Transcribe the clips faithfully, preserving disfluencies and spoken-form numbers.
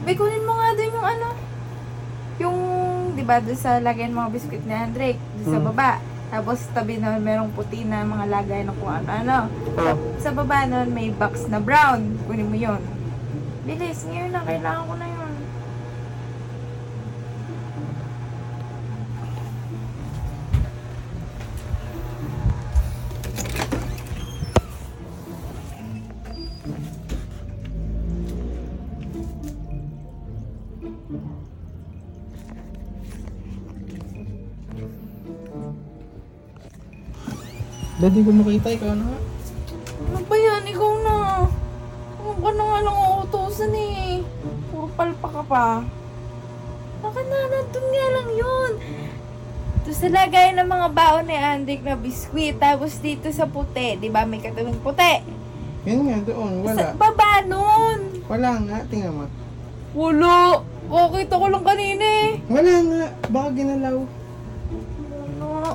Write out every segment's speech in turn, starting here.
Be, kunin mo nga dun yung ano. Yung, di ba, doon sa lagayan mga biskuit ni Andre, doon sa Hmm. baba. Tapos tabi na merong puti na mga lagay na kung ano-ano. Sa, sa baba nun may box na brown. Kunin mo yun. Bilis, ngayon na, kailangan ko na yun. Dati ko makita, ikaw na nga. Ano ba yan? Ikaw na. Ano ka na nga lang uutusan eh. Puro palpa ka pa. Baka na, nandun nga lang yun. Ito sa lagay ng mga baon ni Andik na biskwit. Tapos dito sa puti. Di ba may katawing puti? Yan nga, doon, Sa wala. baba nun. Wala nga, tingnan mo. Wala. Kakita ko lang kanina eh. Wala nga, baka ginalaw. Ano?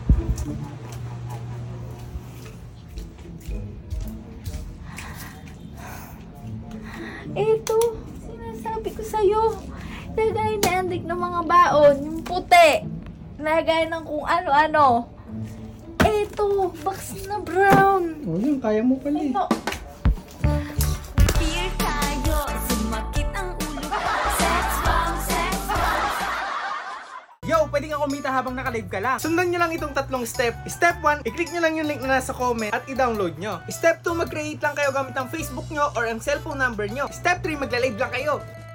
Eto, sinasabi ko sa'yo. Lagay na Andik ng mga baon. Yung puti. Lagay ng kung ano-ano. Eto, box na brown. O yun, kaya mo pala eh. Ito. Fear tayo, sumakit ang ulo ko. Sex bomb, sex bomb. Yo, pwede nga kumita habang naka-live ka lang. Sundan nyo lang itong tatlong step. Step one, i-click nyo lang yung link na nasa comment at i-download nyo. Step two, mag-create lang kayo gamit ang Facebook nyo or ang cellphone number nyo. Step three, magla-live lang kayo.